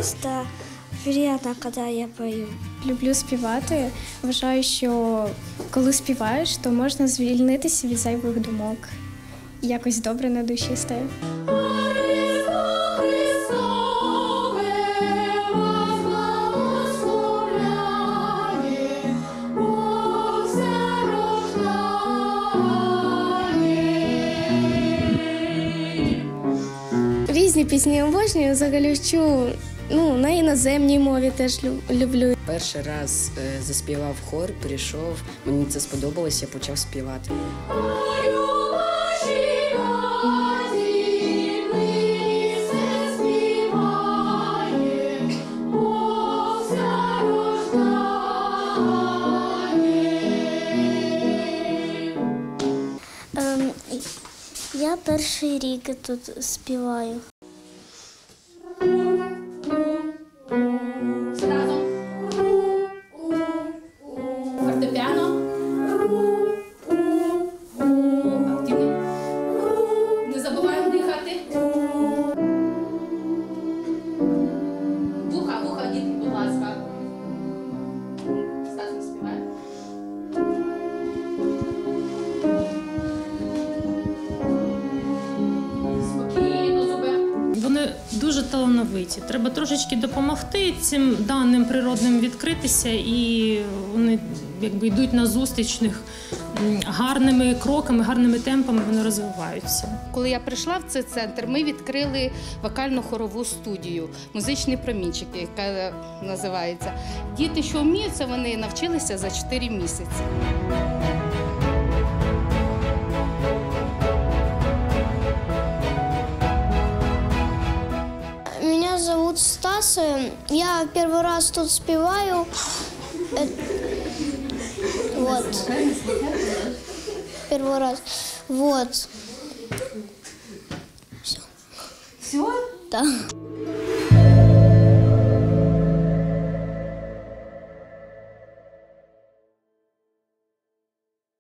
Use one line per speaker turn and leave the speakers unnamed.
просто приємно, коли я пою.
Люблю співати. Вважаю, що коли співаєш, то можна звільнитися від зайвих думок. І якось добре на душі стає. Різні пісні обожнюю, взагалі вчу, на іноземній мові теж люблю.
Перший раз заспівав хор, прийшов, мені це сподобалось, я почав співати.
Я перший рік тут співаю.
Фортепіано. Не забуваємо дихати. Вуха, діти, будь ласка. Стасно співає.
Вони дуже талановиті. Треба трошечки допомогти цим даним природним відкритися, і вони йдуть на зустріч них гарними кроками, гарними темпами, вони розвиваються.
Коли я прийшла в цей центр, ми відкрили вокально-хорову студію «Музичний промінчик», яка називається. Діти, що вміють, це вони навчилися за 4 місяці.
Меня зовут Стас. Я первый раз тут спеваю. Вот. Первый раз. Вот. Все.
Все?
Да.